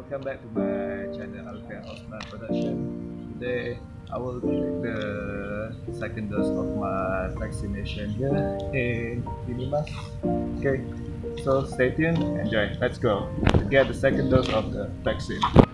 welcome back to my channel Alfian Osman Production. Today I will take the second dose of my vaccination here in Unimas. Okay, so stay tuned, enjoy, let's go to get the second dose of the vaccine.